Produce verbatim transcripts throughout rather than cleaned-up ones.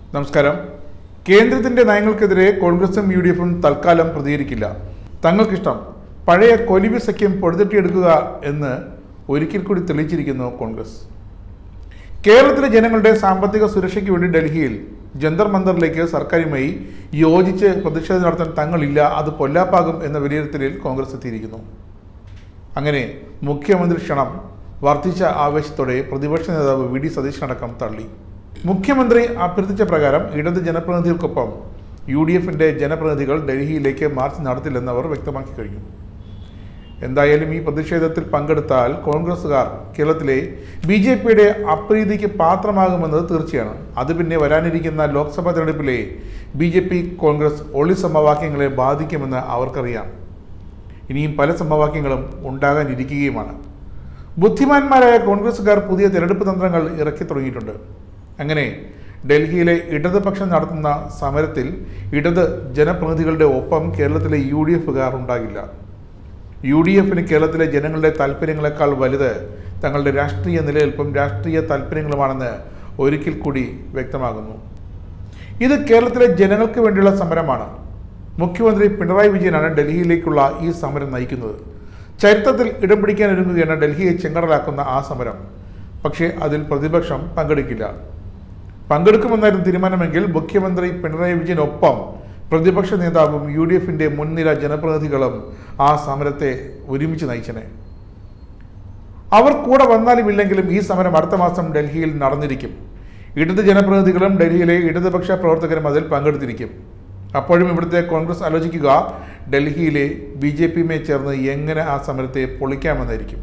നമസ്കാരം. കേന്ദ്രത്തിന്റെ നയങ്ങൾക്കെതിരെ കോൺഗ്രസും യു ഡി എഫും തൽക്കാലം പ്രതികരിക്കില്ല. തങ്ങൾക്കിഷ്ടം പഴയ കൊലിബി സഖ്യം പൊടുതിട്ടിയെടുക്കുക എന്ന് ഒരിക്കൽ കൂടി തെളിയിച്ചിരിക്കുന്നു കോൺഗ്രസ്. കേരളത്തിലെ ജനങ്ങളുടെ സാമ്പത്തിക സുരക്ഷയ്ക്ക് വേണ്ടി ഡൽഹിയിൽ ജന്തർ മന്ദറിലേക്ക് സർക്കാരുമായി യോജിച്ച് പ്രതിഷേധം നടത്താൻ തങ്ങളില്ല, അത് പൊല്ലാപ്പാകും എന്ന വിലയിരുത്തലിൽ കോൺഗ്രസ് എത്തിയിരിക്കുന്നു. അങ്ങനെ മുഖ്യമന്ത്രി ക്ഷണം വർദ്ധിച്ച ആവേശത്തോടെ പ്രതിപക്ഷ നേതാവ് വി ഡി സതീശനടക്കം തള്ളി. മുഖ്യമന്ത്രി അഭ്യർത്ഥിച്ച പ്രകാരം ഇടത് ജനപ്രതിനിധികൾക്കൊപ്പം യു ഡി എഫിൻ്റെ ജനപ്രതിനിധികൾ ഡൽഹിയിലേക്ക് മാർച്ച് നടത്തില്ലെന്ന് അവർ വ്യക്തമാക്കി കഴിഞ്ഞു. എന്തായാലും ഈ പ്രതിഷേധത്തിൽ പങ്കെടുത്താൽ കോൺഗ്രസുകാർ കേരളത്തിലെ ബി ജെ പിയുടെ അപ്രീതിക്ക് പാത്രമാകുമെന്നത് തീർച്ചയാണ്. അത് പിന്നെ വരാനിരിക്കുന്ന ലോക്സഭാ തെരഞ്ഞെടുപ്പിലെ ബി ജെ പി കോൺഗ്രസ് ഒളി സമവാക്യങ്ങളെ ബാധിക്കുമെന്ന് അവർക്കറിയാം. ഇനിയും പല സമവാക്യങ്ങളും ഉണ്ടാകാനിരിക്കുകയുമാണ്. ബുദ്ധിമാന്മാരായ കോൺഗ്രസുകാർ പുതിയ തെരഞ്ഞെടുപ്പ് തന്ത്രങ്ങൾ ഇറക്കി തുടങ്ങിയിട്ടുണ്ട്. അങ്ങനെ ഡൽഹിയിലെ ഇടതുപക്ഷം നടത്തുന്ന സമരത്തിൽ ഇടത് ജനപ്രതിനിധികളുടെ ഒപ്പം കേരളത്തിലെ യു ഡി എഫുകാർ ഉണ്ടാകില്ല. യു ഡി എഫിന് കേരളത്തിലെ ജനങ്ങളുടെ താല്പര്യങ്ങളെക്കാൾ വലുത് തങ്ങളുടെ രാഷ്ട്രീയ നിലനിൽപ്പും രാഷ്ട്രീയ താല്പര്യങ്ങളുമാണെന്ന് ഒരിക്കൽ കൂടി വ്യക്തമാകുന്നു. ഇത് കേരളത്തിലെ ജനങ്ങൾക്ക് വേണ്ടിയുള്ള സമരമാണ്. മുഖ്യമന്ത്രി പിണറായി വിജയനാണ് ഡൽഹിയിലേക്കുള്ള ഈ സമരം നയിക്കുന്നത്. ചരിത്രത്തിൽ ഇടം പിടിക്കാൻ ഒരുങ്ങുകയാണ് ഡൽഹിയെ ചെങ്കടലാക്കുന്ന ആ സമരം. പക്ഷേ അതിൽ പ്രതിപക്ഷം പങ്കെടുക്കില്ല. പങ്കെടുക്കുമെന്നായിരുന്നു തീരുമാനമെങ്കിൽ മുഖ്യമന്ത്രി പിണറായി വിജയനൊപ്പം പ്രതിപക്ഷ നേതാവും യു ഡി എഫിൻ്റെ മുൻനിര ജനപ്രതിനിധികളും ആ സമരത്തെ ഒരുമിച്ച് നയിച്ചനെ. അവർ കൂടെ വന്നാലും ഇല്ലെങ്കിലും ഈ സമരം അടുത്ത മാസം ഡൽഹിയിൽ നടന്നിരിക്കും. ഇടത് ജനപ്രതിനിധികളും ഡൽഹിയിലെ ഇടതുപക്ഷ പ്രവർത്തകരും അതിൽ പങ്കെടുത്തിരിക്കും. അപ്പോഴും ഇവിടുത്തെ കോൺഗ്രസ് ആലോചിക്കുക ഡൽഹിയിലെ ബി ജെ പിയുമായി ചേർന്ന് എങ്ങനെ ആ സമരത്തെ പൊളിക്കാമെന്നായിരിക്കും.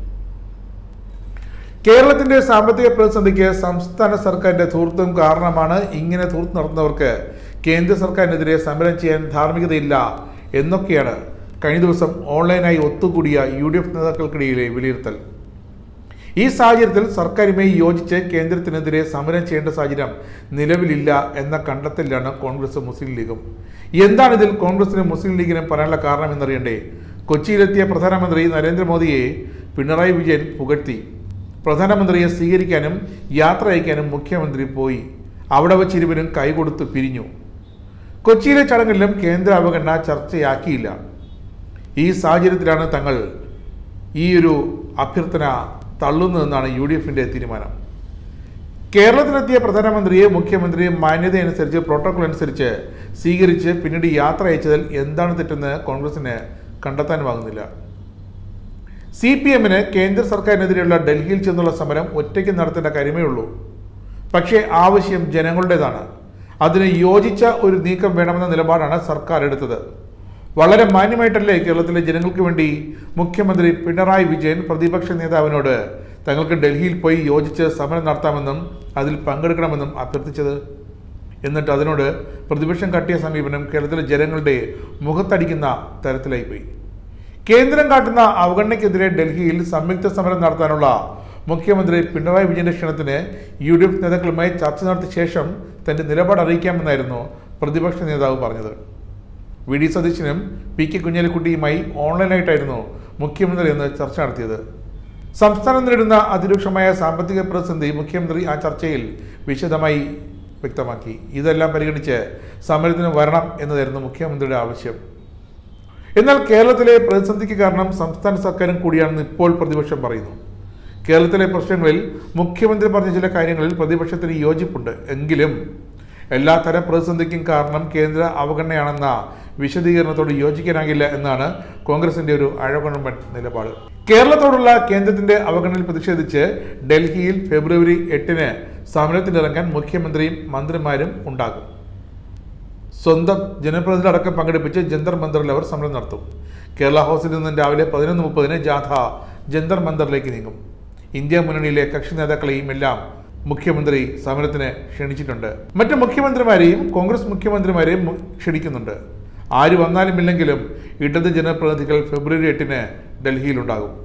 കേരളത്തിന്റെ സാമ്പത്തിക പ്രതിസന്ധിക്ക് സംസ്ഥാന സർക്കാരിന്റെ ധൂർത്തും കാരണമാണ്. ഇങ്ങനെ ധൂർത്ത് നടത്തുന്നവർക്ക് കേന്ദ്ര സർക്കാരിനെതിരെ സമരം ചെയ്യാൻ ധാർമ്മികതയില്ല എന്നൊക്കെയാണ് കഴിഞ്ഞ ദിവസം ഓൺലൈനായി ഒത്തുകൂടിയ യു ഡി എഫ് നേതാക്കൾക്കിടയിലെ വിലയിരുത്തൽ. ഈ സാഹചര്യത്തിൽ സർക്കാരുമായി യോജിച്ച് കേന്ദ്രത്തിനെതിരെ സമരം ചെയ്യേണ്ട സാഹചര്യം നിലവിലില്ല എന്ന കണ്ടെത്തലിലാണ് കോൺഗ്രസും മുസ്ലിം ലീഗും. എന്താണ് ഇതിൽ കോൺഗ്രസിനും മുസ്ലിം ലീഗിനും പറയാനുള്ള കാരണം എന്നറിയണ്ടേ? കൊച്ചിയിലെത്തിയ പ്രധാനമന്ത്രി നരേന്ദ്രമോദിയെ പിണറായി വിജയൻ പുകഴ്ത്തി. പ്രധാനമന്ത്രിയെ സ്വീകരിക്കാനും യാത്ര അയക്കാനും മുഖ്യമന്ത്രി പോയി. അവിടെ വച്ച് ഇരുവരും കൈകൊടുത്ത് പിരിഞ്ഞു. കൊച്ചിയിലെ ചടങ്ങിലും കേന്ദ്ര അവഗണന ചർച്ചയാക്കിയില്ല. ഈ സാഹചര്യത്തിലാണ് തങ്ങൾ ഈ ഒരു അഭ്യർത്ഥന തള്ളുന്നതെന്നാണ് യു ഡി എഫിൻ്റെ തീരുമാനം. കേരളത്തിലെത്തിയ പ്രധാനമന്ത്രിയെ മുഖ്യമന്ത്രി മാന്യതയനുസരിച്ച് പ്രോട്ടോകോൾ അനുസരിച്ച് സ്വീകരിച്ച് പിന്നീട് യാത്ര അയച്ചതിൽ എന്താണ് തെറ്റെന്ന് കോൺഗ്രസിന് കണ്ടെത്താനുമാകുന്നില്ല. സി പി എമ്മിന് കേന്ദ്ര സർക്കാരിനെതിരെയുള്ള ഡൽഹിയിൽ ചെന്നുള്ള സമരം ഒറ്റയ്ക്ക് നടത്തേണ്ട കാര്യമേ ഉള്ളൂ. പക്ഷേ ആവശ്യം ജനങ്ങളുടേതാണ്. അതിന് യോജിച്ച ഒരു നീക്കം വേണമെന്ന നിലപാടാണ് സർക്കാർ എടുത്തത്. വളരെ മാന്യമായിട്ടല്ലേ കേരളത്തിലെ ജനങ്ങൾക്ക് വേണ്ടി മുഖ്യമന്ത്രി പിണറായി വിജയൻ പ്രതിപക്ഷ നേതാവിനോട് തങ്ങൾക്ക് ഡൽഹിയിൽ പോയി യോജിച്ച് സമരം നടത്താമെന്നും അതിൽ പങ്കെടുക്കണമെന്നും അഭ്യർത്ഥിച്ചത്? എന്നിട്ട് അതിനോട് പ്രതിപക്ഷം കാട്ടിയ സമീപനം കേരളത്തിലെ ജനങ്ങളുടെ മുഖത്തടിക്കുന്ന തരത്തിലായിപ്പോയി. കേന്ദ്രം കാട്ടുന്ന അവഗണനയ്ക്കെതിരെ ഡൽഹിയിൽ സംയുക്ത സമരം നടത്താനുള്ള മുഖ്യമന്ത്രി പിണറായി വിജയന്റെ ക്ഷണത്തിന് യു ഡി എഫ് നേതാക്കളുമായി ചർച്ച നടത്തിയ ശേഷം തന്റെ നിലപാട് അറിയിക്കാമെന്നായിരുന്നു പ്രതിപക്ഷ നേതാവ് പറഞ്ഞത്. വി ഡി സതീശനും പി കെ കുഞ്ഞാലിക്കുട്ടിയുമായി ഓൺലൈനായിട്ടായിരുന്നു മുഖ്യമന്ത്രി എന്ന് ചർച്ച നടത്തിയത്. സംസ്ഥാനം നേരിടുന്ന അതിരൂക്ഷമായ സാമ്പത്തിക പ്രതിസന്ധി മുഖ്യമന്ത്രി ആ ചർച്ചയിൽ വിശദമായി വ്യക്തമാക്കി. ഇതെല്ലാം പരിഗണിച്ച് സമരത്തിന് വരണം എന്നതായിരുന്നു മുഖ്യമന്ത്രിയുടെ ആവശ്യം. എന്നാൽ കേരളത്തിലെ പ്രതിസന്ധിക്ക് കാരണം സംസ്ഥാന സർക്കാരും കൂടിയാണെന്ന് ഇപ്പോൾ പ്രതിപക്ഷം പറയുന്നു. കേരളത്തിലെ പ്രശ്നങ്ങളിൽ മുഖ്യമന്ത്രി പറഞ്ഞ ചില കാര്യങ്ങളിൽ പ്രതിപക്ഷത്തിന് യോജിപ്പുണ്ട്. എങ്കിലും എല്ലാ തരം പ്രതിസന്ധിക്കും കാരണം കേന്ദ്ര അവഗണനയാണെന്ന വിശദീകരണത്തോട് യോജിക്കാനാകില്ല എന്നാണ് കോൺഗ്രസിന്റെ ഒരു അഴകുഴമ്പൻ നിലപാട്. കേരളത്തോടുള്ള കേന്ദ്രത്തിന്റെ അവഗണനയിൽ പ്രതിഷേധിച്ച് ഡൽഹിയിൽ ഫെബ്രുവരി എട്ടിന് സമരത്തിനിറങ്ങാൻ മുഖ്യമന്ത്രിയും മന്ത്രിമാരും ഉണ്ടാകും. സ്വന്തം ജനപ്രതിനിധികളടക്കം പങ്കെടുപ്പിച്ച് ജന്തർ മന്ദറിൽ അവർ സമരം നടത്തും. കേരള ഹൗസിൽ നിന്നും രാവിലെ പതിനൊന്ന് മുപ്പതിന് ജാഥ ജന്തർ മന്ദറിലേക്ക് നീങ്ങും. ഇന്ത്യ മുന്നണിയിലെ കക്ഷി നേതാക്കളെയും എല്ലാം മുഖ്യമന്ത്രി സമരത്തിന് ക്ഷണിച്ചിട്ടുണ്ട്. മറ്റു മുഖ്യമന്ത്രിമാരെയും കോൺഗ്രസ് മുഖ്യമന്ത്രിമാരെയും ക്ഷണിക്കുന്നുണ്ട്. ആര് വന്നാലും ഇല്ലെങ്കിലും ഇടത് ജനപ്രതിനിധികൾ ഫെബ്രുവരി എട്ടിന് ഡൽഹിയിലുണ്ടാകും.